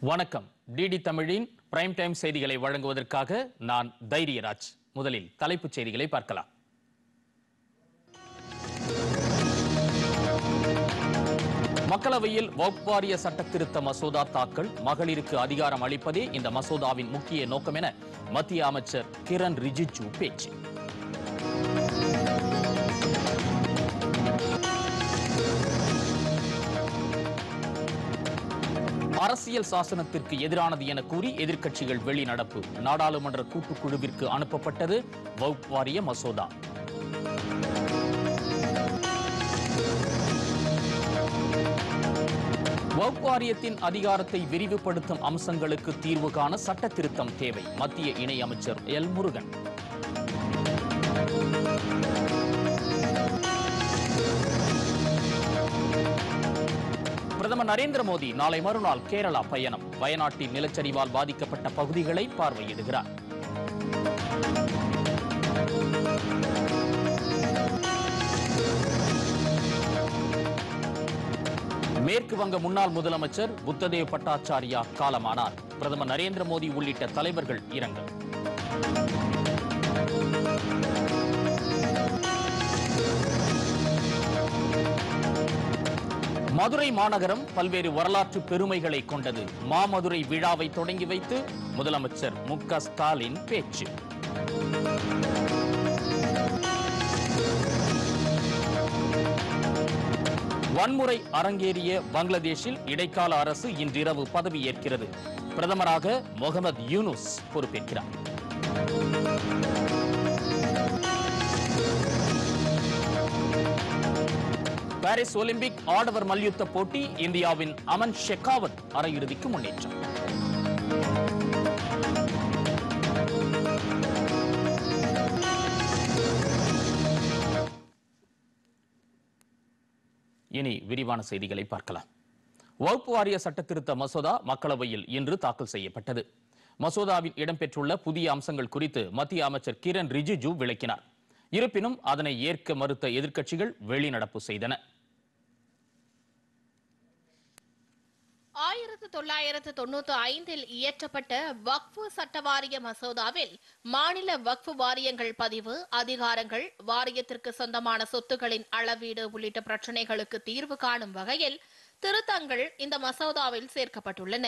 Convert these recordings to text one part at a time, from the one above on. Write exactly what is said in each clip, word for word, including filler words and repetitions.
வணக்கம். டிடி தமிழின் prime time செய்திகளை வழங்குவதற்காக நான் தைரியராஜ். முதலில் தலைப்புச் செய்திகளை பார்க்கலாம். மக்களவையில் வக்ஃப் வாரிய சட்ட திருத்த மசோதா தாக்கல். மகளிருக்கு அதிகாரம் அளிப்பதே இந்த மசோதாவின் முக்கிய நோக்கம் என மத்திய அமைச்சர் கிரண் ரிஜிஜு பேச்சு. அரசியல் சாசனத்திற்கு எதிரானது என கூறி எதிர்க்கட்சிகள் வெளிநடப்பு. நாடாளுமன்ற கூட்டுக்குழுவிற்கு அனுப்பப்பட்டது வக்ஃப் வாரிய மசோதா. வக்ஃப் வாரியத்தின் அதிகாரத்தை விரிவுபடுத்தும் அம்சங்களுக்கு தீர்வு காண சட்ட திருத்தம் தேவை. மத்திய இணை அமைச்சர் எல் முருகன். பிரதமர் நரேந்திர மோடி நாளை மறுநாள் கேரளா பயணம். வயநாட்டின் நிலச்சரிவால் பாதிக்கப்பட்ட பகுதிகளை பார்வையிடுகிறார். மேற்கு வங்க முன்னாள் முதலமைச்சர் புத்ததேவ் பட்டாச்சாரியா காலமானார். பிரதமர் நரேந்திர மோடி உள்ளிட்ட தலைவர்கள் இரங்கல். மதுரை மாநகரம் பல்வேறு வரலாற்று பெருமைகளை கொண்டது. மாமதுரை விழாவை தொடங்கி வைத்து முதலமைச்சர் மு க ஸ்டாலின் பேச்சு. வன்முறை அரங்கேறிய பங்களாதேஷில் இடைக்கால அரசு இன்றிரவு பதவியேற்கிறது. பிரதமராக முகமது யூனுஸ் பொறுப்பேற்கிறார். பாரிஸ் ஒலிம்பிக் ஆடவர் மல்யுத்த போட்டி. இந்தியாவின் அமன் ஷெகாவத் அரையிறுதிக்கு முன்னேற்றம். இனி விரிவான செய்திகளை பார்க்கலாம். வக்ஃப் வாரிய சட்ட திருத்த மசோதா மக்களவையில் இன்று தாக்கல் செய்யப்பட்டது. மசோதாவில் இடம்பெற்றுள்ள புதிய அம்சங்கள் குறித்து மத்திய அமைச்சர் கிரண் ரிஜிஜு விளக்கினார். இருப்பினும் அதனை ஏற்க மறுத்த எதிர்க்கட்சிகள் வெளிநடப்பு செய்தன. ஆயிரத்து தொள்ளாயிரத்து தொன்னூத்தி ஐந்தில் இயற்றப்பட்ட வக்ஃப் சட்ட வாரிய மசோதாவில் மாநில வக்ஃப் வாரியங்கள் பதிவு, அதிகாரங்கள், வாரியத்திற்கு சொந்தமான சொத்துக்களின் அளவீடு உள்ளிட்ட பிரச்சினைகளுக்கு தீர்வு காணும் வகையில் திருத்தங்கள் இந்த மசோதாவில் சேர்க்கப்பட்டுள்ளன.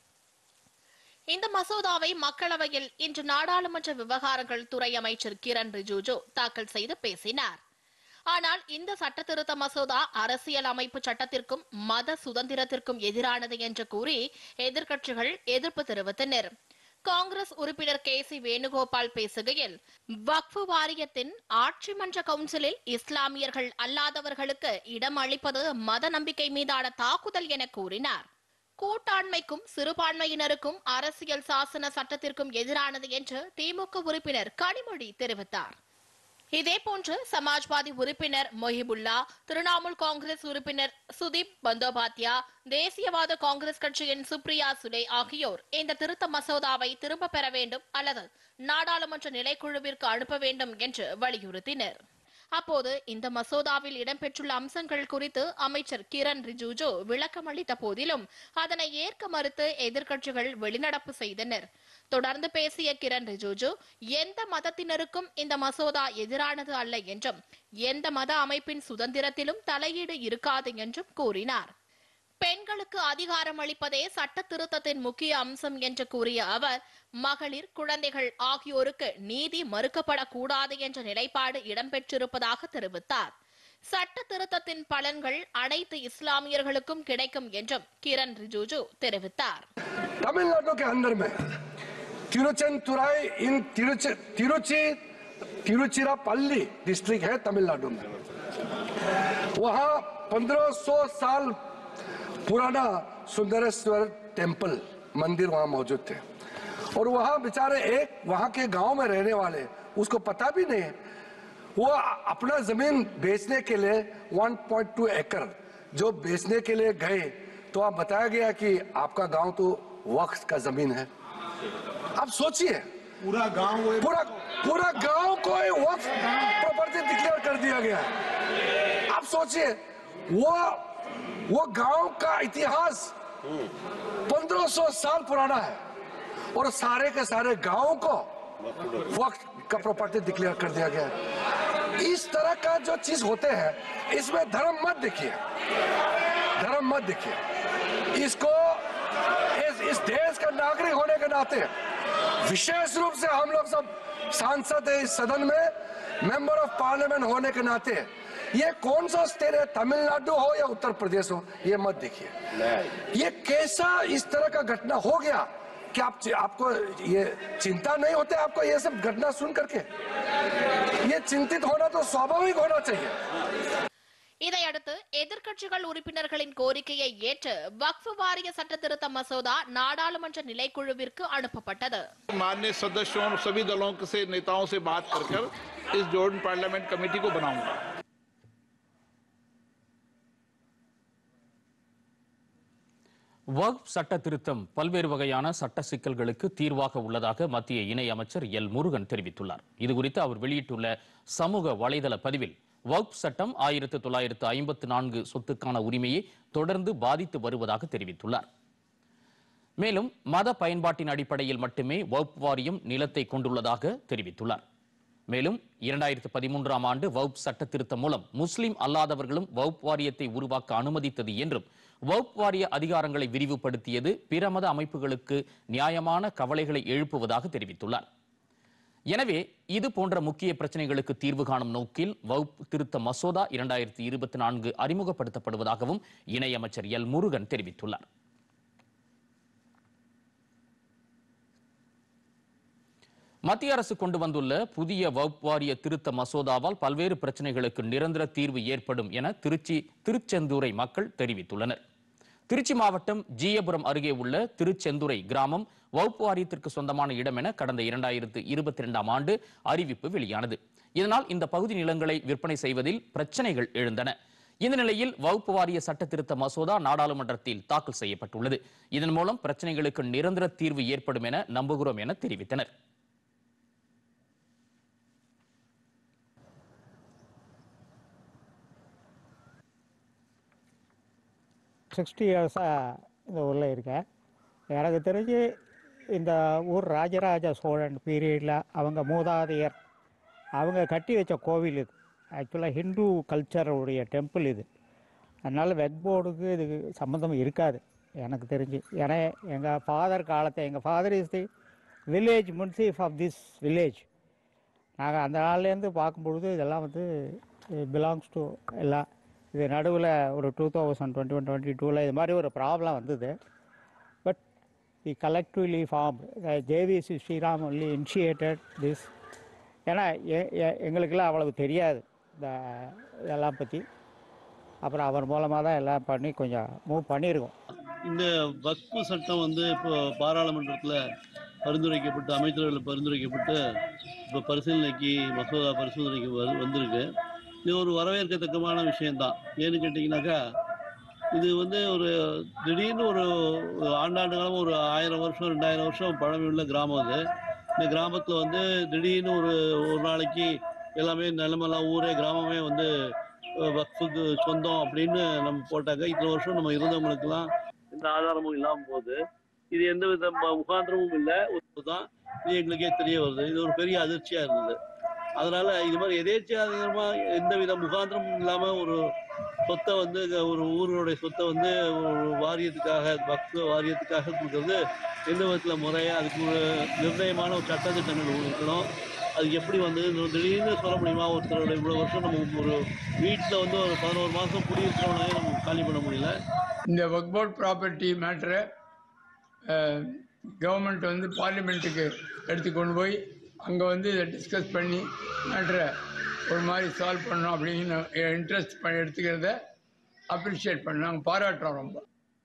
இந்த மசோதாவை மக்களவையில் இன்று நாடாளுமன்ற விவகாரங்கள் துறை அமைச்சர் கிரண் ரிஜிஜு தாக்கல் செய்து பேசினார். ஆனால் இந்த சட்ட திருத்த மசோதா அரசியல் அமைப்பு சட்டத்திற்கும் மத சுதந்திரத்திற்கும் எதிரானது என்று கூறி எதிர்க்கட்சிகள் எதிர்ப்பு தெரிவித்தனர். காங்கிரஸ் உறுப்பினர் கே சி வேணுகோபால் பேசுகையில், வக்ஃப் வாரியத்தின் ஆட்சி மன்ற கவுன்சிலில் இஸ்லாமியர்கள் அல்லாதவர்களுக்கு இடம் அளிப்பது மத நம்பிக்கை மீதான தாக்குதல் என கூறினார். கூட்டாண்மைக்கும் சிறுபான்மையினருக்கும் அரசியல் சாசன சட்டத்திற்கும் எதிரானது என்று திமுக உறுப்பினர் கனிமொழி தெரிவித்தார். இதேபோன்று சமாஜ்வாதி உறுப்பினர் மொஹிபுல்லா, திரிணாமுல் காங்கிரஸ் உறுப்பினர் சுதீப் பந்தோபாத்யா, தேசியவாத காங்கிரஸ் கட்சியின் சுப்ரியா சுலே ஆகியோர் இந்த திருத்த மசோதாவை திரும்ப பெற வேண்டும் அல்லது நாடாளுமன்ற நிலைக்குழுவிற்கு அனுப்ப வேண்டும் என்று வலியுறுத்தினர். அப்போது இந்த மசோதாவில் இடம்பெற்றுள்ள அம்சங்கள் குறித்து அமைச்சர் கிரண் ரிஜிஜு விளக்கம் அளித்த போதிலும் அதனை ஏற்க மறுத்து எதிர்க்கட்சிகள் வெளிநடப்பு செய்தனர். தொடர்ந்து பேசிய கிரண் ரிஜிஜு, எந்த மதத்தினருக்கும் இந்த மசோதா எதிரானது அல்ல என்றும் எந்த மத அமைப்பின் சுதந்திரத்திலும் தலையீடு இருக்காது என்றும் கூறினார். பெண்களுக்கு அதிகாரம் அளிப்பதே சட்ட திருத்தத்தின் முக்கிய அம்சம் என்று கூறிய அவர், மகளிர், குழந்தைகள் ஆகியோருக்கு நீதி மறுக்கப்படக்கூடாது என்ற நிலைப்பாடு இடம்பெற்றிருப்பதாக தெரிவித்தார். சட்ட திருத்தத்தின் பலன்கள் அனைத்து இஸ்லாமியர்களுக்கும் கிடைக்கும் என்றும் கிரண் ரிஜிஜு தெரிவித்தார். तमिलनाडु के अंदर में तिरुचेंतुराई इन तिरुचि तिरुचि तिरुचिरापल्ली डिस्ट्रिक्ट है तमिलनाडु में. वहां पंद्रह सौ साल पुराना सुंदरेश्वर टेम्पल मंदिर वहां मौजूद थे और वहां बेचारे एक वहां के गांव में रहने वाले, उसको पता भी नहीं, वो अपना जमीन बेचने के लिए एक पॉइंट दो एकड़ जो बेचने के लिए गए तो आप बताया गया कि आपका गांव तो वक्फ का जमीन है. आप सोचिए, पूरा गांव पूरा पूरा गांव को वक्फ प्रॉपर्टी डिक्लेयर कर दिया गया. आप सोचिए, वो वो गांव का इतिहास पंद्रह पंद्रह सौ साल पुराना है और सारे के सारे गांव को वक्त का प्रॉपर्टी डिक्लेयर कर दिया गया है। इस तरह का जो चीज होते हैं इसमें धर्म मत देखिए, धर्म मत देखिए। इसको इस, इस देश का नागरिक होने के नाते विशेष रूप से हम लोग सब सांसद है इस सदन में, मेंबर ऑफ पार्लियामेंट होने के नाते ये कौन सा स्टेट है, तमिलनाडु हो या उत्तर प्रदेश हो, ये मत देखिए। ये कैसा इस तरह का घटना हो गया कि आप आपको ये चिंता नहीं होते आपको ये सब घटना सुन करके? ये चिंतित होना तो स्वाभाविक होना चाहिए। இதையடுத்து எதிர்க்கட்சிகள் உறுப்பினர்களின் கோரிக்கையை ஏற்று வக்ஃப் வாரிய சட்ட திருத்த மசோதா நாடாளுமன்ற நிலைக்குழுவிற்கு அனுப்பப்பட்டது। माननीय सदस्यों और सभी दलों से नेताओं से बात कर कर इस जॉइंट पार्लियामेंट कमेटी को बनाऊंगा। வக்ஃப் சட்ட திருத்தம் பல்வேறு வகையான சட்ட சிக்கல்களுக்கு தீர்வாக உள்ளதாக மத்திய இணை அமைச்சர் எல் முருகன் தெரிவித்துள்ளார். இதுகுறித்து அவர் வெளியிட்டுள்ள சமூக வலைதள பதிவில் வக்ஃப் சட்டம் ஆயிரத்து தொள்ளாயிரத்து ஐம்பத்து நான்கு சொத்துக்கான உரிமையை தொடர்ந்து பாதித்து வருவதாக தெரிவித்துள்ளார். மேலும் மத பயன்பாட்டின் அடிப்படையில் மட்டுமே வக்ஃப் வாரியம் நிலத்தை கொண்டுள்ளதாக தெரிவித்துள்ளார். மேலும் இரண்டாயிரத்து பதிமூன்றாம் ஆண்டு வக்ஃப் சட்ட திருத்தம் மூலம் முஸ்லிம் அல்லாதவர்களும் வக்ஃப் வாரியத்தை உருவாக்க அனுமதித்தது என்றும் வக்ஃப் வாரிய அதிகாரங்களை விரிவுபடுத்தியது பிற மத அமைப்புகளுக்கு நியாயமான கவலைகளை எழுப்புவதாக தெரிவித்துள்ளார். எனவே இது போன்ற முக்கிய பிரச்சனைகளுக்கு தீர்வு காணும் நோக்கில் வக்ஃப் திருத்த மசோதா இரண்டாயிரத்தி இருபத்தி நான்கு அறிமுகப்படுத்தப்படுவதாகவும் இணையமைச்சர் எல் முருகன் தெரிவித்துள்ளார். மத்திய அரசு கொண்டு வந்துள்ள புதிய வக்ஃப் வாரிய திருத்த மசோதாவால் பல்வேறு பிரச்சனைகளுக்கு நிரந்தர தீர்வு ஏற்படும் என திருச்சி திருச்செந்தூரை மக்கள் தெரிவித்துள்ளனர். திருச்சி மாவட்டம் ஜீயபுரம் அருகே உள்ள திருச்செந்துரை கிராமம் வக்ஃப் வாரியத்திற்கு சொந்தமான இடம் என கடந்த இரண்டாயிரத்து இருபத்தி இரண்டாம் ஆண்டு அறிவிப்பு வெளியானது. இதனால் இந்த பகுதி நிலங்களை விற்பனை செய்வதில் பிரச்சனைகள் எழுந்தன. இந்த நிலையில் வக்ஃப் வாரிய சட்ட திருத்த மசோதா நாடாளுமன்றத்தில் தாக்கல் செய்யப்பட்டுள்ளது. இதன் மூலம் பிரச்சனைகளுக்கு நிரந்தர தீர்வு ஏற்படும் என நம்புகிறோம் என தெரிவித்தனர். சிக்ஸ்டி இயர்ஸாக இந்த ஊரில் இருக்கேன். எனக்கு தெரிஞ்சு இந்த ஊர் ராஜராஜ சோழன் பீரியடில் அவங்க மூதாதையர் அவங்க கட்டி வச்ச கோவில் இது. ஆக்சுவலாக ஹிந்து கல்ச்சருடைய டெம்பிள் இது. அதனால் வெக் போர்டுக்கு இதுக்கு சம்மந்தம் இருக்காது எனக்கு தெரிஞ்சு. ஏன்னா எங்கள் ஃபாதர் காலத்தை எங்கள் father is the village munsif of this village. நாங்கள் அந்த நாள்லேருந்து பார்க்கும்பொழுது இதெல்லாம் வந்து பிலாங்ஸ் டு எல்லாம். இது நடுவில் ஒரு two thousand twenty one twenty டூவில் இது மாதிரி ஒரு ப்ராப்ளம் வந்தது. But the collectively form JVC Sriram only initiated this. ஏன்னா எங்களுக்கெல்லாம் அவ்வளவு தெரியாது இந்த இதெல்லாம் பற்றி. அப்புறம் அவர் மூலமாக தான் எல்லாம் பண்ணி கொஞ்சம் மூவ் பண்ணியிருக்கோம். இந்த வக்ஃபு சட்டம் வந்து இப்போ பாராளுமன்றத்தில் பரிந்துரைக்கப்பட்டு அமைச்சரவையில் பரிந்துரைக்கப்பட்டு இப்போ பரிசீலனைக்கு மசோதா பரிசோதனைக்கு வ வந்திருக்கு. இது ஒரு வரவேற்கத்தக்கமான விஷயந்தான். ஏன்னு கேட்டிங்கனாக்கா இது வந்து ஒரு திடீர்னு ஒரு ஆண்டாண்டு காலம் ஒரு ஆயிரம் வருஷம் ரெண்டாயிரம் வருஷம் பழமையுள்ள கிராமம் அது. இந்த கிராமத்தில் வந்து திடீர்னு ஒரு ஒரு நாளைக்கு எல்லாமே நிலமெல்லாம் ஊரே கிராமமே வந்து வக்ஃபுக்கு சொந்தம் அப்படின்னு நம்ம போட்டாக்க இத்தனை வருஷம் நம்ம இருந்தவங்களுக்கெல்லாம் எந்த ஆதாரமும் இல்லாமல் போகுது. இது எந்த வித முகாந்திரமும் இல்லை தான். இது எங்களுக்கே தெரிய வருது. இது ஒரு பெரிய அதிர்ச்சியாக இருந்தது. அதனால இது மாதிரி எதேச்சியாக எந்த வித முகாந்திரமும் இல்லாமல் ஒரு சொத்தை வந்து ஒரு ஊருடைய சொத்தை வந்து ஒரு வாரியத்துக்காக வக்ஃபு வாரியத்துக்காக கொடுக்கறது எந்த விதத்தில் முறையாக அதுக்கு ஒரு நிர்ணயமான ஒரு சட்டத்திட்டங்கள் இருக்கணும். அது எப்படி வந்து திடீர்னு சொல்ல முடியுமா? ஒருத்தரோட இவ்வளோ வருஷம் நம்ம ஒரு வீட்டில் வந்து ஒரு பதினோரு மாதம் குடியிருக்கிறவனே நம்ம காலி பண்ண முடியல. இந்த வக்ஃப் போர்ட் ப்ராப்பர்ட்டி மேட்ரை கவர்மெண்ட் வந்து பார்லிமெண்ட்டுக்கு எடுத்து கொண்டு போய் அங்கே வந்து இதை டிஸ்கஸ் பண்ணி மேட்ரை ஒரு மாதிரி சால்வ் பண்ணணும் அப்படின்னு இன்ட்ரெஸ்ட் பண்ணி எடுத்துக்கிறத அப்ரிஷியேட் பண்ண நாங்கள் பாராட்டுறோம் ரொம்ப.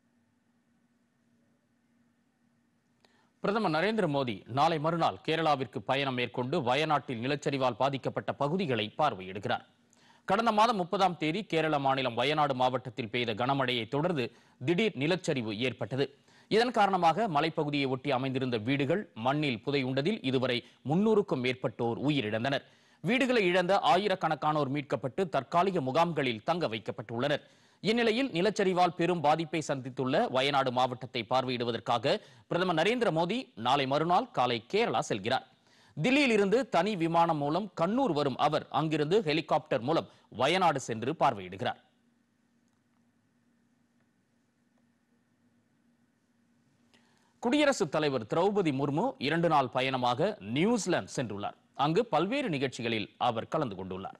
பிரதமர் நரேந்திர மோடி நாளை மறுநாள் கேரளாவிற்கு பயணம் மேற்கொண்டு வயநாட்டில் நிலச்சரிவால் பாதிக்கப்பட்ட பகுதிகளை பார்வையிடுகிறார். கடந்த மாதம் முப்பதாம் தேதி கேரள மாநிலம் வயநாடு மாவட்டத்தில் பெய்த கனமழையை தொடர்ந்து திடீர் நிலச்சரிவு ஏற்பட்டது. இதன் காரணமாக மலைப்பகுதியை ஒட்டி அமைந்திருந்த வீடுகள் மண்ணில் புதையுண்டதில் இதுவரை முன்னூறுக்கும் மேற்பட்டோர் உயிரிழந்தனர். வீடுகளை இழந்த ஆயிரக்கணக்கானோர் மீட்கப்பட்டு தற்காலிக முகாம்களில் தங்க வைக்கப்பட்டுள்ளனர். இந்நிலையில் நிலச்சரிவால் பெரும் பாதிப்பை சந்தித்துள்ள வயநாடு மாவட்டத்தை பார்வையிடுவதற்காக பிரதமர் நரேந்திர மோடி நாளை மறுநாள் காலை கேரளா செல்கிறார். தில்லியில் இருந்து தனி விமானம் மூலம் கண்ணூர் வரும் அவர் அங்கிருந்து ஹெலிகாப்டர் மூலம் வயநாடு சென்று பார்வையிடுகிறார். குடியரசுத் தலைவர் திரௌபதி முர்மு இரண்டு நாள் பயணமாக நியூசிலாந்து சென்றுள்ளார். அங்கு பல்வேறு நிகழ்ச்சிகளில் அவர் கலந்து கொண்டுள்ளார்.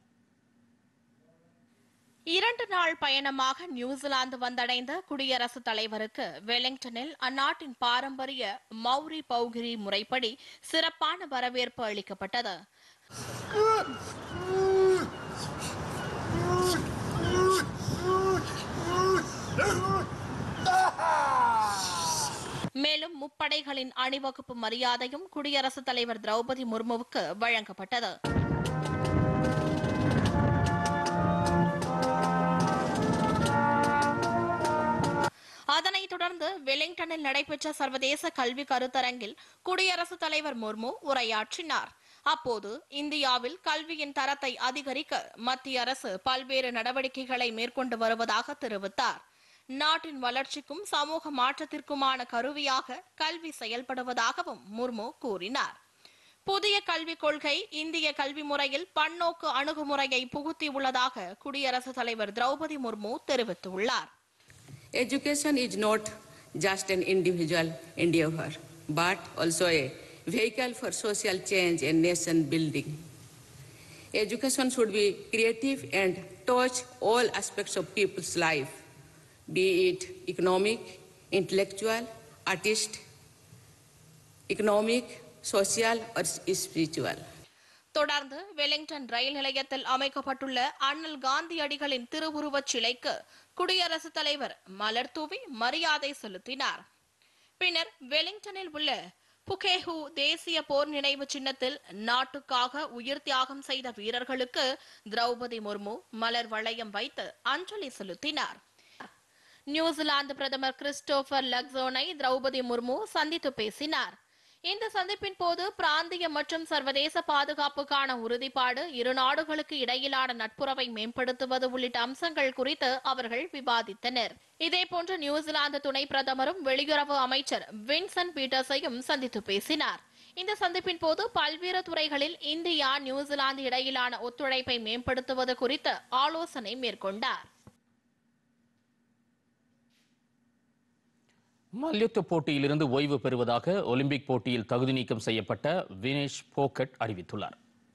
இரண்டு நாள் பயணமாக நியூசிலாந்து வந்தடைந்த குடியரசுத் தலைவருக்கு வெலிங்டனில் அந்நாட்டின் பாரம்பரிய மௌரி பௌகிரி முறைப்படி சிறப்பான வரவேற்பு அளிக்கப்பட்டது. மேலும் முப்படைகளின் அணிவகுப்பு மரியாதையும் குடியரசுத் தலைவர் திரௌபதி முர்முவுக்கு வழங்கப்பட்டது. அதனைத் தொடர்ந்து வெலிங்டனில் நடைபெற்ற சர்வதேச கல்வி கருத்தரங்கில் குடியரசுத் தலைவர் முர்மு உரையாற்றினார். அப்போது இந்தியாவில் கல்வியின் தரத்தை அதிகரிக்க மத்திய அரசு பல்வேறு நடவடிக்கைகளை மேற்கொண்டு வருவதாக தெரிவித்தார். நாட்டின் வளர்ச்சிக்கும் சமூக மாற்றத்திற்குமான கருவியாக கல்வி செயல்படுவதாகவும் முர்மு கூறினார். புதிய கல்விக் கொள்கை இந்திய கல்வி முறையில் பன்னோக்கு அணுகுமுறையை புகுத்தியுள்ளதாக குடியரசுத் தலைவர் திரௌபதி முர்மு தெரிவித்துள்ளார். Education is not just an individual endeavor, but also a vehicle for social change and nation building. Education should be creative and touch all aspects of people's life, be it economic, intellectual, artist, economic, social or spiritual. தொடர்ந்து Wellington ரயில் நிலையத்தில் அமைக்கப்பட்டுள்ள அண்ணல் காந்தியடிகளின் திருவுருவச் சிலைக்கு குடியரசுத் தலைவர் மலர் தூவி மரியாதை செலுத்தினார். பின்னர் வெலிங்டனில் உள்ள புகேஹூ தேசிய போர் நினைவு சின்னத்தில் நாட்டுக்காக உயிர் தியாகம் செய்த வீரர்களுக்கு திரௌபதி முர்மு மலர் வளையம் வைத்து அஞ்சலி செலுத்தினார். நியூசிலாந்து பிரதமர் கிறிஸ்டோபர் லக்சோனை திரௌபதி முர்மு சந்தித்து பேசினார். இந்த சந்திப்பின் போது பிராந்திய மற்றும் சர்வதேச பாதுகாப்புக்கான உறுதிப்பாடு, இரு நாடுகளுக்கு இடையிலான நட்புறவை மேம்படுத்துவது உள்ளிட்ட அம்சங்கள் குறித்து அவர்கள் விவாதித்தனர். இதேபோன்று நியூசிலாந்து துணை பிரதமரும் வெளியுறவு அமைச்சர் வின்சென்ட் பீட்டர்ஸையும் சந்தித்து பேசினார். இந்த சந்திப்பின் போது பல்வேறு துறைகளில் இந்தியா நியூசிலாந்து இடையிலான ஒத்துழைப்பை மேம்படுத்துவது குறித்து ஆலோசனை மேற்கொண்டார். மல்யுத்த போட்டியிலிருந்து ஓய்வு பெறுவதாக ஒலிம்பிக் போட்டியில் தகுதி நீக்கம் செய்யப்பட்ட வினேஷ் போகட் அறிவித்துள்ளார்.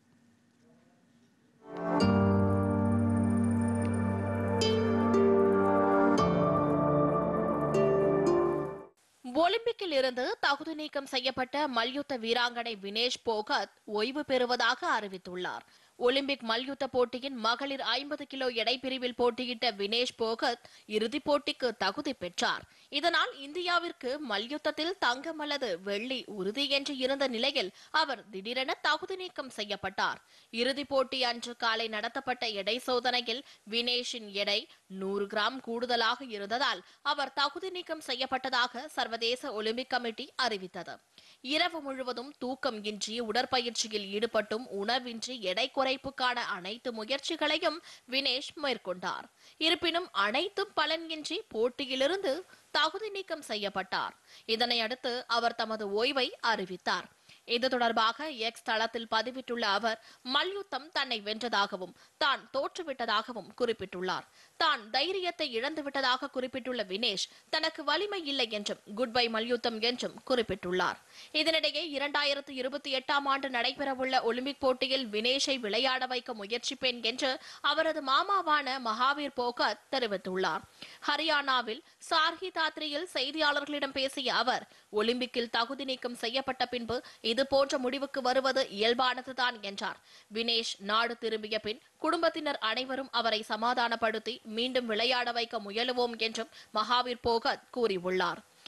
ஒலிம்பிக்கில் இருந்து தகுதி நீக்கம் செய்யப்பட்ட மல்யுத்த வீராங்கனை வினேஷ் போகத் ஓய்வு பெறுவதாக அறிவித்துள்ளார். ஒலிம்பிக் மல்யுத்த போட்டியின் மகளிர் ஐம்பது கிலோ எடை பிரிவில் போட்டியிட்ட வினேஷ் போகத் இறுதிப் போட்டிக்கு தகுதி பெற்றார். இதனால் இந்தியாவிற்கு மல்யுத்தத்தில் தங்கம் அல்லது வெள்ளி உறுதி என்று இருந்த நிலையில் அவர் திடீரென தகுதி நீக்கம் செய்யப்பட்டார். இறுதிப் போட்டி அன்று காலை நடத்தப்பட்ட எடை சோதனையில் வினேஷின் எடை நூறு கிராம் கூடுதலாக இருந்ததால் அவர் தகுதி நீக்கம் செய்யப்பட்டதாக சர்வதேச ஒலிம்பிக் கமிட்டி அறிவித்தது. இரவு முழுவதும் தூக்கம் இன்றி உடற்பயிற்சியில் ஈடுபட்டும் உணவின்றி எடை குறைப்புக்கான அனைத்து முயற்சிகளையும் வினேஷ் மேற்கொண்டார். இருப்பினும் அனைத்தும் பலனின்றி போட்டியிலிருந்து தகுதி நீக்கம் செய்யப்பட்டார். இதனையடுத்து அவர் தமது ஓய்வை அறிவித்தார். இது தொடர்பாக எக்ஸ் தளத்தில் பதிவிட்டுள்ள அவர் மல்யுத்தம் தன்னை வென்றதாகவும் தான் தோற்றுவிட்டதாகவும் குறிப்பிட்டுள்ளார். தான் தைரியத்தை இழந்துவிட்டதாக குறிப்பிட்டுள்ள வினேஷ் தனக்கு வலிமை இல்லை என்றும் குட் பை மல்யுத்தம் என்றும் குறிப்பிட்டுள்ளார். இதனிடையே இரண்டாயிரத்து இருபத்தி எட்டாம் ஆண்டு நடைபெறவுள்ள ஒலிம்பிக் போட்டியில் வினேஷை விளையாட வைக்க முயற்சிப்பேன் என்று அவரது மாமாவான மகாவீர் போகத் தெரிவித்துள்ளார். ஹரியானாவில் சார்ஹி தாத்ரியில் செய்தியாளர்களிடம் பேசிய அவர் ஒலிம்பிக்கில் தகுதி நீக்கம் செய்யப்பட்ட பின்பு இதுபோன்ற முடிவுக்கு வருவது இயல்பானதுதான் என்றார். வினேஷ் நாடு திரும்பிய பின் குடும்பத்தினர் அனைவரும் அவரை சமாதானப்படுத்தி மீண்டும் விளையாட வைக்க முயலுவோம் என்றும் மகாவீர் போகத் கூறியுள்ளார்.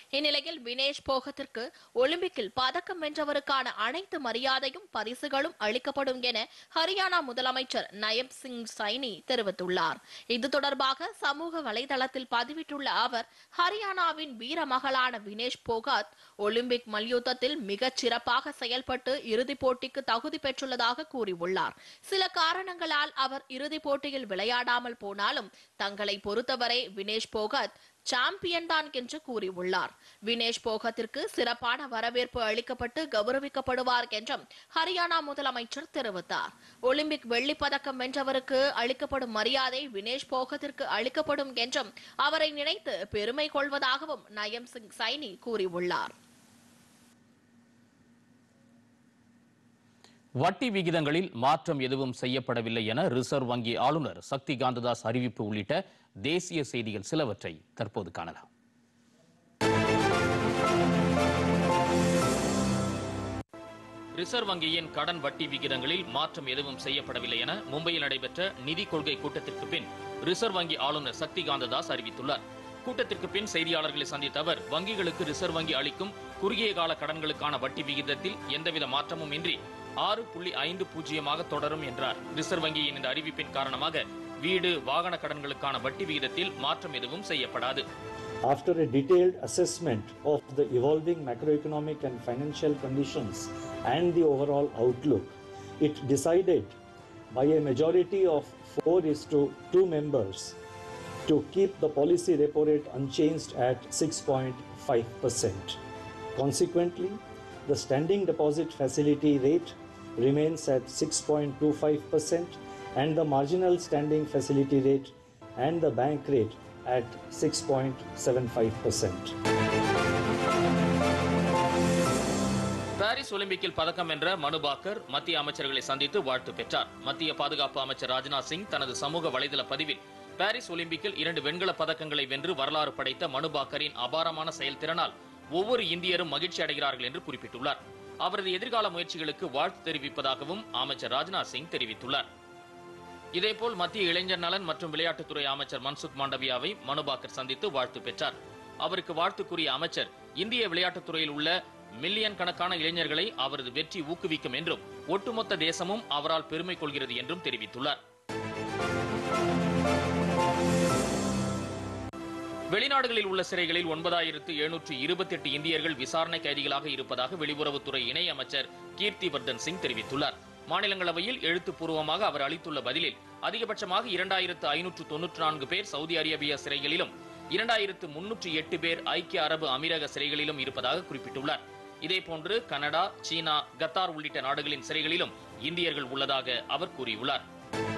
இந்நிலையில் வினேஷ் போகத்திற்கு ஒலிம்பிக்கில் பதக்கம் வென்றவருக்கான அனைத்து மரியாதையும் பரிசுகளும் அளிக்கப்படும் என ஹரியானா முதலமைச்சர் நயப் சிங் சைனி தெரிவித்துள்ளார். இது தொடர்பாக சமூக வலைதளத்தில் பதிவிட்டுள்ள அவர், ஹரியானாவின் வீர மகளான வினேஷ் போகாத் ஒலிம்பிக் மல்யுத்தத்தில் மிகச் சிறப்பாக செயல்பட்டு இறுதிப் போட்டிக்கு தகுதி பெற்றுள்ளதாக கூறியுள்ளார். சில காரணங்களால் அவர் இறுதிப் போட்டியில் விளையாடாமல் போனாலும் தங்களை பொறுத்தவரை வினேஷ் போகாத் சாம்பியன் தான் என்று கூறியுள்ளார். வினேஷ் போகத்திற்கு சிறப்பான வரவேற்பு அளிக்கப்பட்டு கௌரவிக்கப்படுவார் என்றும் ஹரியானா முதலமைச்சர் தெரிவித்தார். ஒலிம்பிக் வெள்ளிப் பதக்கம் வென்றவருக்கு அளிக்கப்படும் மரியாதை வினேஷ் போகத்திற்கு அளிக்கப்படும் என்றும் அவரை நினைத்து பெருமை கொள்வதாகவும் நயம் சிங் சைனி கூறியுள்ளார். வட்டி விகிதங்களில் மாற்றம் எதுவும் செய்யப்படவில்லை என ரிசர்வ் வங்கி ஆளுநர் சக்தி காந்ததாஸ் அறிவிப்பு உள்ளிட்ட தேசிய செய்திகள் சிலவற்றை தற்போது காணலாம். ரிசர்வ் வங்கியின் கடன் வட்டி விகிதங்களில் மாற்றம் எதுவும் செய்யப்படவில்லை என மும்பையில் நடைபெற்ற நிதி கொள்கை கூட்டத்திற்கு பின் ரிசர்வ் வங்கி ஆளுநர் சக்தி காந்ததாஸ் அறிவித்துள்ளார். கூட்டத்திற்கு பின் செய்தியாளர்களை சந்தித்த அவர், வங்கிகளுக்கு ரிசர்வ் வங்கி அளிக்கும் குறுகிய கால கடன்களுக்கான வட்டி விகிதத்தில் எந்தவித மாற்றமும் இன்றி ஆறு புள்ளி ஐந்து பூஜ்ஜியமாக தொடரும் என்றார். ரிசர்வ் வங்கியின் இந்த அறிவிப்பின் காரணமாக வீடு வாகன கடன்களுக்கான வட்டி விகிதத்தில் மாற்றம் எதுவும் செய்யப்படாது. After a detailed assessment of the evolving macroeconomic and financial conditions and the overall outlook, it decided by a majority of four is to two members to keep the policy repo rate unchanged at six point five percent. Consequently, the standing deposit facility rate remains at six point two five percent and the marginal standing facility rate and the bank rate at six point seven five percent. Paris ஒலிம்பிக்கில் பதக்கம் வென்ற மனு பாக்கர் மத்திய அமைச்சர்களை சந்தித்து வாழ்த்து பெற்றார். மத்திய பாதுகாப்பு அமைச்சர் ராஜ்நாத் சிங் தனது சமூக வலைதள பதிவில், பாரிஸ் ஒலிம்பிக்கில் இரண்டு வெண்கல பதக்கங்களை வென்று வரலாறு படைத்த மனு பாக்கரின் அபாரமான செயல்திறனால் ஒவ்வொரு இந்தியரும் மகிழ்ச்சி அடைகிறார்கள் என்று குறிப்பிட்டுள்ளார். அவரது எதிர்கால முயற்சிகளுக்கு வாழ்த்து தெரிவிப்பதாகவும் அமைச்சர் ராஜ்நாத் சிங் தெரிவித்துள்ளார். இதேபோல் மத்திய இளைஞர் நலன் மற்றும் விளையாட்டுத்துறை அமைச்சர் மன்சுக் மாண்டவியாவை மனு பாக்கர் சந்தித்து வாழ்த்து பெற்றார். அவருக்கு வாழ்த்து கூறிய அமைச்சர், இந்திய விளையாட்டுத்துறையில் உள்ள மில்லியன் கணக்கான இளைஞர்களை அவரது வெற்றி ஊக்குவிக்கும் என்றும் ஒட்டுமொத்த தேசமும் அவரால் பெருமை கொள்கிறது என்றும் தெரிவித்துள்ளார். வெளிநாடுகளில் உள்ள சிறைகளில் ஒன்பதாயிரத்து எழுநூற்று இருபத்தி எட்டு இந்தியர்கள் விசாரணை கைதிகளாக இருப்பதாக வெளியுறவுத்துறை இணை அமைச்சர் கீர்த்தி வர்தன் சிங் தெரிவித்துள்ளார். மாநிலங்களவையில் எழுத்துப்பூர்வமாக அவர் அளித்துள்ள பதிலில், அதிகபட்சமாக இரண்டாயிரத்து ஐநூற்று தொன்னூற்று நான்கு பேர் சவுதி அரேபியா சிறைகளிலும் இரண்டாயிரத்து முன்னூற்று எட்டு பேர் ஐக்கிய அரபு அமீரக சிறைகளிலும் இருப்பதாக குறிப்பிட்டுள்ளார். இதேபோன்று கனடா, சீனா, கத்தார் உள்ளிட்ட நாடுகளின் சிறைகளிலும் இந்தியர்கள் உள்ளதாக அவர் கூறியுள்ளார்.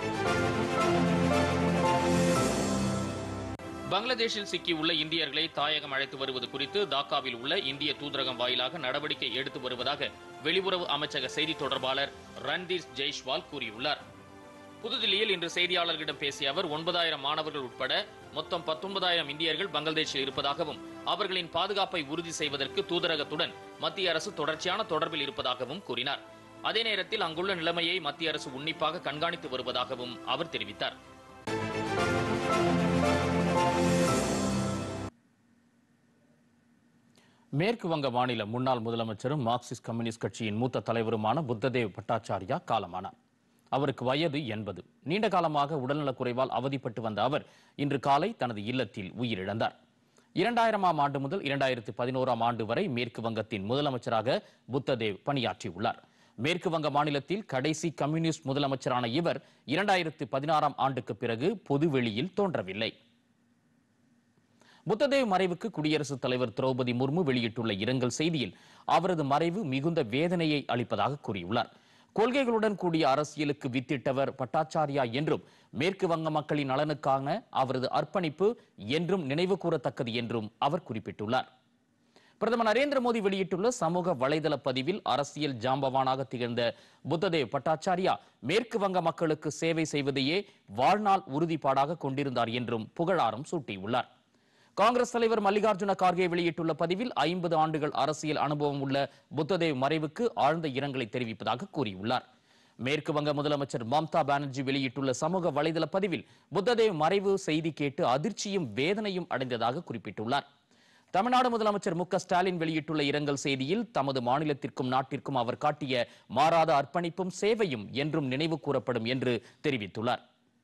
பங்களாதேஷில் சிக்கியுள்ள இந்தியர்களை தாயகம் அழைத்து வருவது குறித்து டாக்காவில் உள்ள இந்திய தூதரகம் வாயிலாக நடவடிக்கை எடுத்து வருவதாக வெளியுறவு அமைச்சக செய்தி தொடர்பாளர் ரன்தீர் ஜெய்ஷ்வால் கூறியுள்ளார். புதுதில்லியில் இன்று செய்தியாளர்களிடம் பேசிய அவர், ஒன்பதாயிரம் மாணவர்கள் உட்பட மொத்தம் பத்தொன்பதாயிரம் இந்தியர்கள் பங்களாதேஷில் இருப்பதாகவும் அவர்களின் பாதுகாப்பை உறுதி செய்வதற்கு தூதரகத்துடன் மத்திய அரசு தொடர்ச்சியான தொடர்பில் இருப்பதாகவும் கூறினார். அதே நேரத்தில் அங்குள்ள நிலைமையை மத்திய அரசு உன்னிப்பாக கண்காணித்து வருவதாகவும் அவர் தெரிவித்தார். மேற்கு வங்க மாநில முன்னாள் முதலமைச்சரும் மார்க்சிஸ்ட் கம்யூனிஸ்ட் கட்சியின் மூத்த தலைவருமான புத்ததேவ் பட்டாச்சாரியா காலமானார். அவருக்கு வயது எண்பது. நீண்ட காலமாக உடல்நலக்குறைவால் அவதிப்பட்டு வந்த அவர் இன்று காலை தனது இல்லத்தில் உயிரிழந்தார். இரண்டாயிரமாம் ஆண்டு முதல் இரண்டாயிரத்து பதினோராம் ஆண்டு வரை மேற்கு வங்கத்தின் முதலமைச்சராக புத்ததேவ் பணியாற்றியுள்ளார். மேற்கு வங்க மாநிலத்தில் கடைசி கம்யூனிஸ்ட் முதலமைச்சரான இவர் இரண்டாயிரத்து பதினாறாம் ஆண்டுக்கு பிறகு பொதுவெளியில் தோன்றவில்லை. புத்ததேவ் மறைவுக்கு குடியரசுத் தலைவர் திரௌபதி முர்மு வெளியிட்டுள்ள இரங்கல் செய்தியில் அவரது மறைவு மிகுந்த வேதனையை அளிப்பதாக கூறியுள்ளார். கொள்கைகளுடன் கூடிய அரசியலுக்கு வித்திட்டவர் பட்டாச்சாரியா என்றும் மேற்கு வங்க மக்களின் நலனுக்கான அவரது அர்ப்பணிப்பு என்றும் நினைவு கூறத்தக்கது என்றும் அவர் குறிப்பிட்டுள்ளார். பிரதமர் நரேந்திர மோடி வெளியிட்டுள்ள சமூக வலைதள பதிவில் அரசியல் ஜாம்பவானாக திகழ்ந்த புத்ததேவ் பட்டாச்சாரியா மேற்கு வங்க மக்களுக்கு சேவை செய்வதையே வாழ்நாள் உறுதிப்பாடாக கொண்டிருந்தார் என்றும் புகழாரம் சூட்டியுள்ளார். காங்கிரஸ் தலைவர் மல்லிகார்ஜுன கார்கே வெளியிட்டுள்ள பதிவில் ஐம்பது ஆண்டுகள் அரசியல் அனுபவம் உள்ள புத்ததேவ் மறைவுக்கு ஆழ்ந்த இரங்கலை தெரிவிப்பதாக கூறியுள்ளார். மேற்கு வங்க முதலமைச்சர் மம்தா பானர்ஜி வெளியிட்டுள்ள சமூக வலைதள பதிவில் புத்ததேவ் மறைவு செய்தி கேட்டு அதிர்ச்சியும் வேதனையும் அடைந்ததாக குறிப்பிட்டுள்ளார். தமிழ்நாடு முதலமைச்சர் மு க ஸ்டாலின் வெளியிட்டுள்ள இரங்கல் செய்தியில் தமது மாநிலத்திற்கும் நாட்டிற்கும் அவர் காட்டிய மாறாத அர்ப்பணிப்பும் சேவையும் என்றும் நினைவு கூறப்படும் என்று தெரிவித்துள்ளார்.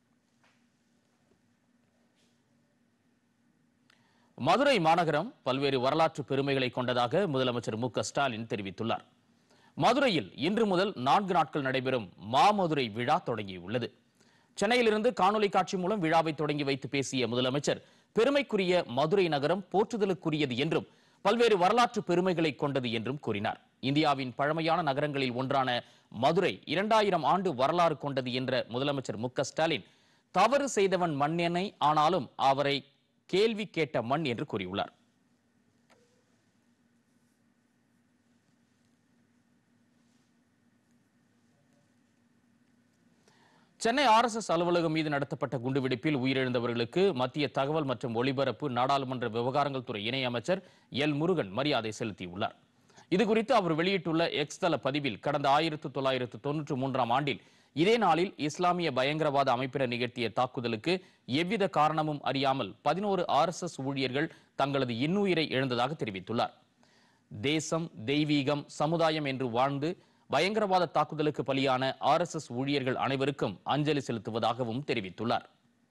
மதுரை மாநகரம் பல்வேறு வரலாற்று பெருமைகளை கொண்டதாக முதலமைச்சர் மு க ஸ்டாலின் தெரிவித்துள்ளார். மதுரையில் இன்று முதல் நான்கு நாட்கள் நடைபெறும் மாமதுரை விழா தொடங்கியுள்ளது. சென்னையிலிருந்து காணொலி காட்சி மூலம் விழாவை தொடங்கி வைத்து பேசிய முதலமைச்சர் பெருமைக்குரிய மதுரை நகரம் போற்றுதலுக்குரியது என்றும் பல்வேறு வரலாற்று பெருமைகளை கொண்டது என்றும் கூறினார். இந்தியாவின் பழமையான நகரங்களில் ஒன்றான மதுரை இரண்டாயிரம் ஆண்டு வரலாறு கொண்டது என்ற முதலமைச்சர் மு க ஸ்டாலின் தவறு செய்தவன் மன்னனை ஆனாலும் அவரை கேள்வி கேட்ட மண் என்று கூறியுள்ளார். சென்னை ஆர் எஸ் எஸ் அலுவலகம் மீது நடத்தப்பட்ட குண்டுவெடிப்பில் உயிரிழந்தவர்களுக்கு மத்திய தகவல் மற்றும் ஒலிபரப்பு நாடாளுமன்ற விவகாரங்கள் துறை இணையமைச்சர் எல் முருகன் மரியாதை செலுத்தியுள்ளார். இதுகுறித்து அவர் வெளியிட்டுள்ள எக்ஸ் தள பதிவில் கடந்த ஆயிரத்து தொள்ளாயிரத்து தொன்னூற்று மூன்றாம் ஆண்டில் இதே நாளில் இஸ்லாமிய பயங்கரவாத அமைப்பினர் நிகழ்த்திய தாக்குதலுக்கு எவ்வித காரணமும் அறியாமல் பதினோரு ஆர் எஸ் எஸ் ஊழியர்கள் தங்களது இன்னுயிரை இழந்ததாக தெரிவித்துள்ளார். தேசம், தெய்வீகம், சமுதாயம் என்று வாழ்ந்து பயங்கரவாத தாக்குதலுக்கு பலியான ஆர் எஸ் எஸ் ஊழியர்கள் அனைவருக்கும் அஞ்சலி செலுத்துவதாகவும் தெரிவித்துள்ளார்.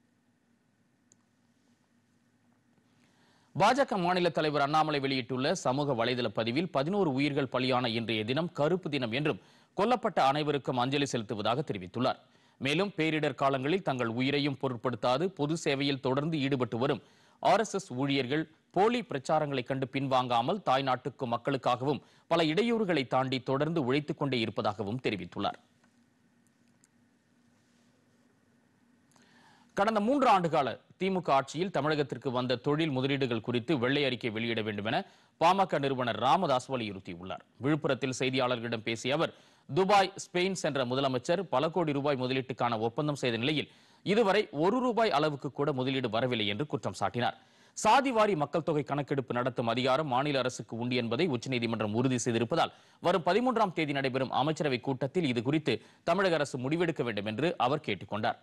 பாஜக மாநில தலைவர் அண்ணாமலை வெளியிட்டுள்ள சமூக வலைதள பதிவில் பதினோரு உயிர்கள் பலியான இன்றைய தினம் கருப்பு தினம் என்றும் கொல்லப்பட்ட அனைவருக்கும் அஞ்சலி செலுத்துவதாக தெரிவித்துள்ளார். மேலும் பேரிடர் காலங்களில் தங்கள் உயிரையும் பொருட்படுத்தாது பொது சேவையில் தொடர்ந்து ஈடுபட்டு வரும் ஆர் எஸ் எஸ் ஊழியர்கள் போலி பிரச்சாரங்களை கண்டு பின்வாங்காமல் தாய் நாட்டுக்கும் மக்களுக்காகவும் பல இடையூறுகளை தாண்டி தொடர்ந்து உழைத்துக் கொண்டே இருப்பதாகவும் தெரிவித்துள்ளார். கடந்த மூன்று ஆண்டுகால திமுக ஆட்சியில் தமிழகத்திற்கு வந்த தொழில் முதலீடுகள் குறித்து வெள்ளை அறிக்கை வெளியிட வேண்டும் என பாமக நிறுவனர் ராமதாஸ் வலியுறுத்தியுள்ளார். விழுப்புரத்தில் செய்தியாளர்களிடம் பேசிய அவர் துபாய், ஸ்பெயின் சென்ற முதலமைச்சர் பல கோடி ரூபாய் முதலீட்டுக்கான ஒப்பந்தம் செய்த நிலையில் இதுவரை ஒரு ரூபாய் அளவுக்கு கூட முதலீடு வரவில்லை என்று குற்றம் சாட்டினார். சாதிவாரி மக்கள் தொகை கணக்கெடுப்பு நடத்தும் அதிகாரம் மாநில அரசுக்கு உண்டு என்பதை உச்சநீதிமன்றம் உறுதி செய்திருப்பதால் வரும் பதிமூன்றாம் தேதி நடைபெறும் அமைச்சரவை கூட்டத்தில் இது குறித்து தமிழக அரசு முடிவெடுக்க வேண்டும் என்று அவர் கேட்டுக் கொண்டார்.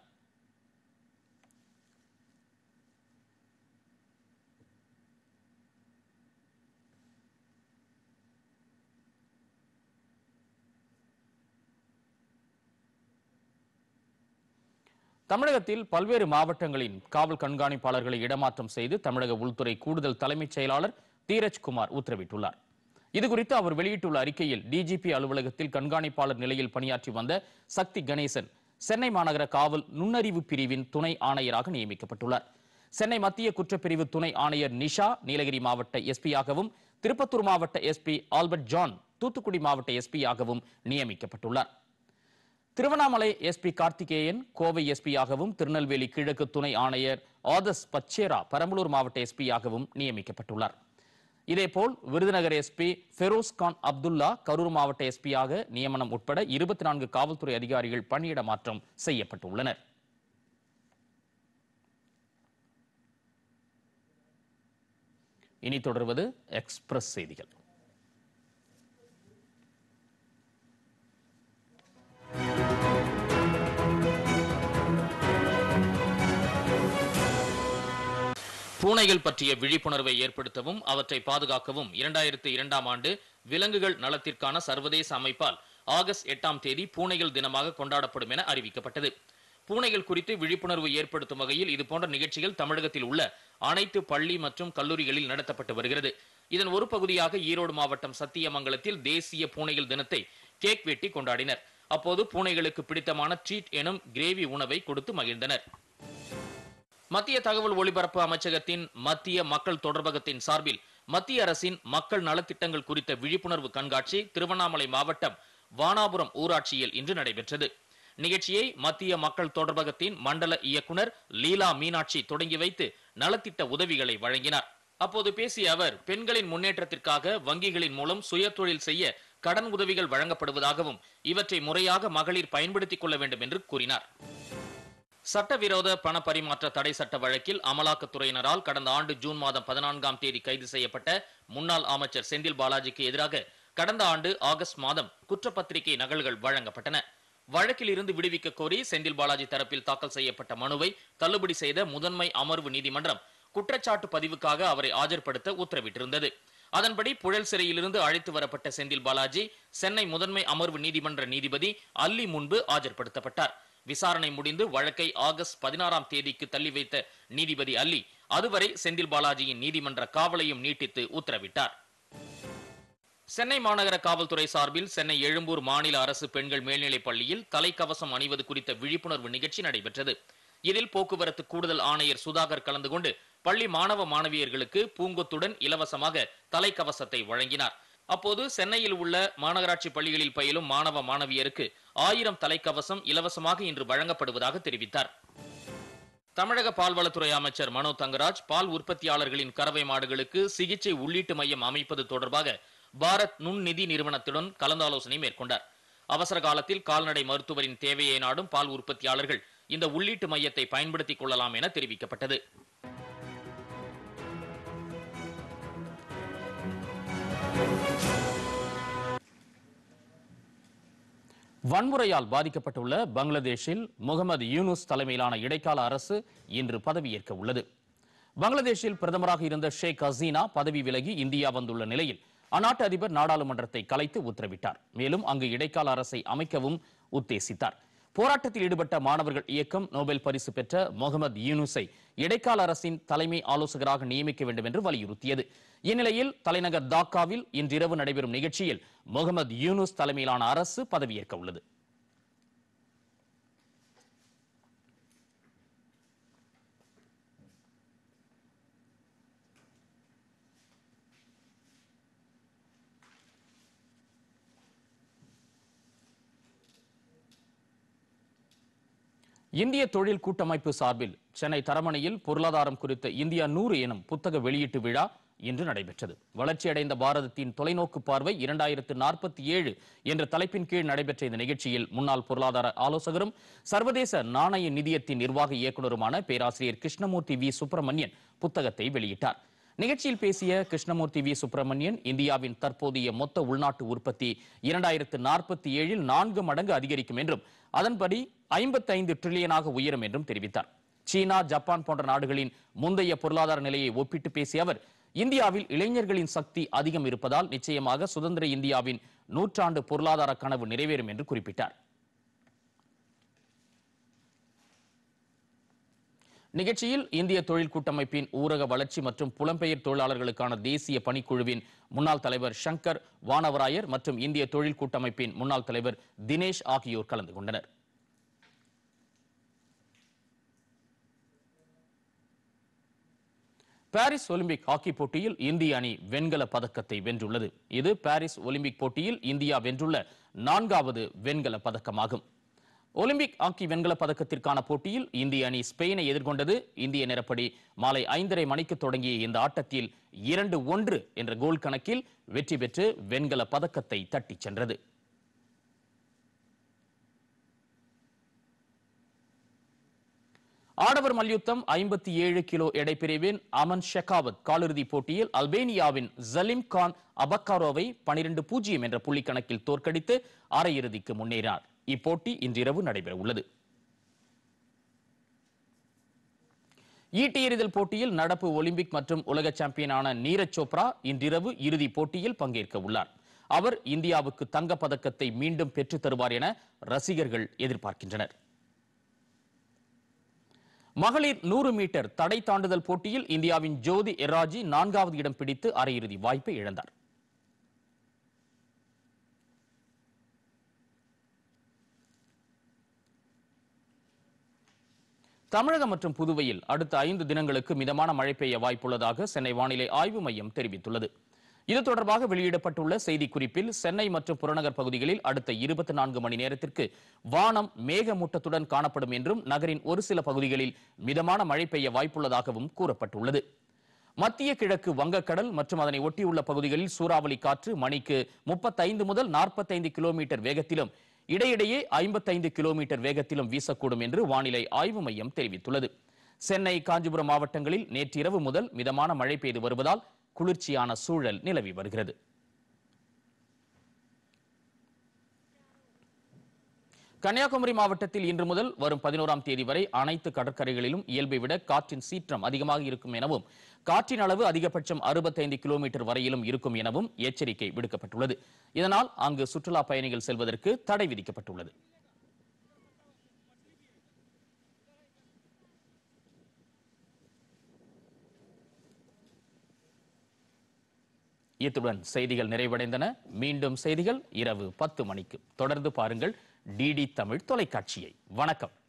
தமிழகத்தில் பல்வேறு மாவட்டங்களின் காவல் கண்காணிப்பாளர்களை இடமாற்றம் செய்து தமிழக உள்துறை கூடுதல் தலைமைச் செயலாளர் தீரஜ்குமார் உத்தரவிட்டுள்ளார். இதுகுறித்து அவர் வெளியிட்டுள்ள அறிக்கையில் டிஜிபி அலுவலகத்தில் கண்காணிப்பாளர் நிலையில் பணியாற்றி வந்த சக்தி கணேசன் சென்னை மாநகர காவல் நுண்ணறிவு பிரிவின் துணை ஆணையராக நியமிக்கப்பட்டுள்ளார். சென்னை மத்திய குற்றப்பிரிவு துணை ஆணையர் நிஷா நீலகிரி மாவட்ட எஸ்பியாகவும், திருப்பத்தூர் மாவட்ட எஸ்பி ஆல்பர்ட் ஜான் தூத்துக்குடி மாவட்ட எஸ்பியாகவும் நியமிக்கப்பட்டுள்ளார். திருவண்ணாமலை எஸ்பி கார்த்திகேயன் கோவை எஸ்பியாகவும், திருநெல்வேலி கிழக்கு துணை ஆணையர் ஆதஸ் பச்சேரா பெரம்பலூர் மாவட்ட எஸ்பியாகவும் நியமிக்கப்பட்டுள்ளார். இதேபோல் விருதுநகர் எஸ்பி ஃபெரோஸ் கான் அப்துல்லா கரூர் மாவட்ட எஸ்பியாக நியமனம் உட்பட இருபத்தி நான்கு காவல்துறை அதிகாரிகள் பணியிட மாற்றம் செய்யப்பட்டுள்ளனர். இனி தொடர்வது எக்ஸ்பிரஸ் செய்திகள். பூனைகள் பற்றிய விழிப்புணர்வை ஏற்படுத்தவும் அவற்றை பாதுகாக்கவும் இரண்டாயிரத்தி இரண்டாம் ஆண்டு விலங்குகள் நலத்திற்கான சர்வதேச அமைப்பால் ஆகஸ்ட் எட்டாம் தேதி பூனைகள் தினமாக கொண்டாடப்படும் என அறிவிக்கப்பட்டது. பூனைகள் குறித்து விழிப்புணர்வு ஏற்படுத்தும் வகையில் இதுபோன்ற நிகழ்ச்சிகள் தமிழகத்தில் உள்ள அனைத்து பள்ளி மற்றும் கல்லூரிகளில் நடத்தப்பட்டு வருகிறது. இதன் ஒரு பகுதியாக ஈரோடு மாவட்டம் சத்தியமங்கலத்தில் தேசிய பூனைகள் தினத்தை கேக் வெட்டி கொண்டாடினர். அப்போது பூனைகளுக்கு பிடித்தமான ட்ரீட் எனும் கிரேவி உணவை கொடுத்து மகிழ்ந்தனர். மத்திய தகவல் ஒலிபரப்பு அமைச்சகத்தின் மத்திய மக்கள் தொடர்பகத்தின் சார்பில் மத்திய அரசின் மக்கள் நலத்திட்டங்கள் குறித்த விழிப்புணர்வு கண்காட்சி திருவண்ணாமலை மாவட்டம் வானாபுரம் ஊராட்சியில் இன்று நடைபெற்றது. நிகழ்ச்சியை மத்திய மக்கள் தொடர்பகத்தின் மண்டல இயக்குனர் லீலா மீனாட்சி தொடங்கி வைத்து நலத்திட்ட உதவிகளை வழங்கினார். அப்போது பேசிய அவர் பெண்களின் முன்னேற்றத்திற்காக வங்கிகளின் மூலம் சுய தொழில் செய்ய கடன் உதவிகள் வழங்கப்படுவதாகவும் இவற்றை முறையாக மகளிர் பயன்படுத்திக் கொள்ள வேண்டும் என்று கூறினார். சட்டவிரோத பண பரிமாற்ற தடை சட்ட வழக்கில் அமலாக்கத்துறையினரால் கடந்த ஆண்டு ஜூன் மாதம் பதினான்காம் தேதி கைது செய்யப்பட்ட முன்னாள் அமைச்சர் செந்தில் பாலாஜிக்கு எதிராக கடந்த ஆண்டு ஆகஸ்ட் மாதம் குற்றப்பத்திரிகை நகல்கள் வழங்கப்பட்டன. வழக்கில் இருந்து விடுவிக்க கோரி செந்தில் பாலாஜி தரப்பில் தாக்கல் செய்யப்பட்ட மனுவை தள்ளுபடி செய்த முதன்மை அமர்வு நீதிமன்றம் குற்றச்சாட்டு பதிவுக்காக அவரை ஆஜர்படுத்த உத்தரவிட்டிருந்தது. அதன்படி புழல் சிறையிலிருந்து அழைத்து வரப்பட்ட செந்தில் பாலாஜி சென்னை முதன்மை அமர்வு நீதிமன்ற நீதிபதி அல்லி முன்பு ஆஜர்படுத்தப்பட்டார். விசாரணை முடிந்து வழக்கை ஆகஸ்ட் பதினாறாம் தேதிக்கு தள்ளி வைத்த நீதிபதி அல்லி அதுவரை செந்தில் பாலாஜியின் நீதிமன்ற காவலையும் நீட்டித்து உத்தரவிட்டார். சென்னை மாநகர காவல்துறை சார்பில் சென்னை எழும்பூர் மாநில அரசு பெண்கள் மேல்நிலைப் பள்ளியில் தலைக்கவசம் அணிவது குறித்த விழிப்புணர்வு நிகழ்ச்சி நடைபெற்றது. இதில் போக்குவரத்து கூடுதல் ஆணையர் சுதாகர் கலந்து கொண்டு பள்ளி மாணவ மாணவியர்களுக்கு பூங்கொத்துடன் இலவசமாக தலைக்கவசத்தை வழங்கினார். அப்போது சென்னையில் உள்ள மாநகராட்சி பள்ளிகளில் பயிலும் மாணவ மாணவியருக்கு ஆயிரம் தலைக்கவசம் இலவசமாக இன்று வழங்கப்படுவதாக தெரிவித்தார். தமிழக பால்வளத்துறை அமைச்சர் மனோ தங்கராஜ் பால் உற்பத்தியாளர்களின் கறவை மாடுகளுக்கு சிகிச்சை உள்ளீட்டு மையம் அமைப்பது தொடர்பாக பாரத் நுண்நிதி நிறுவனத்துடன் கலந்தாலோசனை மேற்கொண்டார். அவசர காலத்தில் கால்நடை மருத்துவரின் தேவையை நாடும் பால் உற்பத்தியாளர்கள் இந்த உள்ளீட்டு மையத்தை பயன்படுத்திக் கொள்ளலாம் என தெரிவிக்கப்பட்டது. வன்முறையால் பாதிக்கப்பட்டுள்ள பங்களாதேஷில் முகமது யூனுஸ் தலைமையிலான இடைக்கால அரசு இன்று பதவியேற்க உள்ளது. பங்களாதேஷில் பிரதமராக இருந்த ஷேக் ஹசீனா பதவி விலகி இந்தியா வந்துள்ள நிலையில் அந்நாட்டு அதிபர் நாடாளுமன்றத்தை கலைத்து உத்தரவிட்டார். மேலும் அங்கு இடைக்கால அரசை அமைக்கவும் உத்தேசித்தார். போராட்டத்தில் ஈடுபட்ட மாணவர்கள் இயக்கம் நோபல் பரிசு பெற்ற முகமது யூனுஸை இடைக்கால அரசின் தலைமை ஆலோசகராக நியமிக்க வேண்டும் என்று வலியுறுத்தியது. இந்நிலையில் தலைநகர் டாக்காவில் இன்றிரவு நடைபெறும் நிகழ்ச்சியில் முகமது யூனுஸ் தலைமையிலான அரசு பதவியேற்க உள்ளது. இந்திய தொழில் கூட்டமைப்பு சார்பில் சென்னை தரமணியில் பொருளாதாரம் குறித்த இந்தியா நூறு எனும் புத்தக வெளியீட்டு விழா இன்று நடைபெற்றது. வளர்ச்சியடைந்த பாரதத்தின் தொலைநோக்கு பார்வை இரண்டாயிரத்து நாற்பத்தி ஏழு என்ற தலைப்பின் கீழ் நடைபெற்ற இந்த நிகழ்ச்சியில் முன்னாள் பொருளாதார ஆலோசகரும் சர்வதேச நாணய நிதியத்தின் நிர்வாக இயக்குநருமான பேராசிரியர் கிருஷ்ணமூர்த்தி வி சுப்பிரமணியன் புத்தகத்தை வெளியிட்டார். நிகழ்ச்சியில் பேசிய கிருஷ்ணமூர்த்தி வி சுப்பிரமணியன் இந்தியாவின் தற்போதைய மொத்த உள்நாட்டு உற்பத்தி இரண்டாயிரத்து நாற்பத்தி ஏழில் நான்கு மடங்கு அதிகரிக்கும் என்றும் அதன்படி ஐம்பத்தி ஐந்து டிரில்லியனாக உயரும் என்றும் தெரிவித்தார். சீனா, ஜப்பான் போன்ற நாடுகளின் முந்தைய பொருளாதார நிலையை ஒப்பிட்டு பேசிய அவர் இந்தியாவில் இளைஞர்களின் சக்தி அதிகம் இருப்பதால் நிச்சயமாக சுதந்திர இந்தியாவின் நூற்றாண்டு பொருளாதார கனவு நிறைவேறும் என்று குறிப்பிட்டார். நிகழ்ச்சியில் இந்திய தொழில் கூட்டமைப்பின் ஊரக வளர்ச்சி மற்றும் புலம்பெயர் தொழிலாளர்களுக்கான தேசிய பணிக்குழுவின் முன்னாள் தலைவர் சங்கர் வானவராயர் மற்றும் இந்திய தொழில் கூட்டமைப்பின் முன்னாள் தலைவர் தினேஷ் ஆகியோர் கலந்து கொண்டனர். பாரிஸ் ஒலிம்பிக் ஹாக்கி போட்டியில் இந்திய அணி வெண்கல பதக்கத்தை வென்றுள்ளது. இது பாரிஸ் ஒலிம்பிக் போட்டியில் இந்தியா வென்றுள்ள நான்காவது வெண்கல பதக்கமாகும். ஒலிம்பிக் ஹாக்கி வெண்கல பதக்கத்திற்கான போட்டியில் இந்திய அணி ஸ்பெயினை எதிர்கொண்டது. இந்திய நேரப்படி மாலை ஐந்தரை மணிக்கு தொடங்கிய இந்த ஆட்டத்தில் இரண்டு ஒன்று என்ற கோல் கணக்கில் வெற்றி பெற்று வெண்கல பதக்கத்தை தட்டிச் சென்றது. ஆடவர் மல்யுத்தம் ஐம்பத்தி ஏழு கிலோ எடை பிரிவின் அமன் ஷெகாவத் காலிறுதிப் போட்டியில் அல்பேனியாவின் ஜலிம் கான் அபக்காரோவை பனிரெண்டு பூஜ்ஜியம் என்ற புள்ளி கணக்கில் தோற்கடித்து அரையிறுதிக்கு முன்னேறினார். இப்போட்டி இன்றிரவு நடைபெற உள்ளது. ஈட்டி எறிதல் போட்டியில் நடப்பு ஒலிம்பிக் மற்றும் உலக சாம்பியனான நீரஜ் சோப்ரா இன்றிரவு இறுதிப் போட்டியில் பங்கேற்க உள்ளார். அவர் இந்தியாவுக்கு தங்கப் பதக்கத்தை மீண்டும் பெற்றுத் தருவார் என ரசிகர்கள் எதிர்பார்க்கின்றனர். மகளிர் நூறு மீட்டர் தடை தாண்டுதல் போட்டியில் இந்தியாவின் ஜோதி எர்ராஜி நான்காவது இடம் பிடித்து அரையிறுதி வாய்ப்பை இழந்தார். தமிழகம் மற்றும் புதுவையில் அடுத்த ஐந்து தினங்களுக்கு மிதமான மழை பெய்ய வாய்ப்புள்ளதாக சென்னை வானிலை ஆய்வு மையம் தெரிவித்துள்ளது. இது தொடர்பாக வெளியிடப்பட்டுள்ள செய்திக்குறிப்பில் சென்னை மற்றும் புறநகர் பகுதிகளில் அடுத்த இருபத்தி நான்கு மணி நேரத்திற்கு வானம் மேகமூட்டத்துடன் காணப்படும் என்றும் நகரின் ஒரு சில பகுதிகளில் மிதமான மழை பெய்ய வாய்ப்புள்ளதாகவும் கூறப்பட்டுள்ளது. மத்திய கிழக்கு வங்கக்கடல் மற்றும் அதனை ஒட்டியுள்ள பகுதிகளில் சூறாவளி காற்று மணிக்கு முப்பத்தைந்து முதல் நாற்பத்தைந்து கிலோமீட்டர் வேகத்திலும் இடையிடையே ஐம்பத்தைந்து கிலோமீட்டர் வேகத்திலும் வீசக்கூடும் என்று வானிலை ஆய்வு மையம் தெரிவித்துள்ளது. சென்னை, காஞ்சிபுரம் மாவட்டங்களில் நேற்றிரவு முதல் மிதமான மழை பெய்து வருவதால் குளிர்ச்சியான சூழல் நிலவி வருகிறது. கன்னியாகுமரி மாவட்டத்தில் இன்று முதல் வரும் பதினோராம் தேதி வரை அனைத்து கடற்கரைகளிலும் இயல்பை விட காற்றின் சீற்றம் அதிகமாக இருக்கும் எனவும் காற்றின் அளவு அதிகபட்சம் அறுபத்தைந்து கிலோமீட்டர் வரையிலும் இருக்கும் எனவும் எச்சரிக்கை விடுக்கப்பட்டுள்ளது. இதனால் அங்கு சுற்றுலா பயணிகள் செல்வதற்கு தடை விதிக்கப்பட்டுள்ளது. இத்துடன் செய்திகள் நிறைவடைந்தன. மீண்டும் செய்திகள் இரவு பத்து மணிக்கு. தொடர்ந்து பாருங்கள் டிடி தமிழ் தொலைக்காட்சியை. வணக்கம்.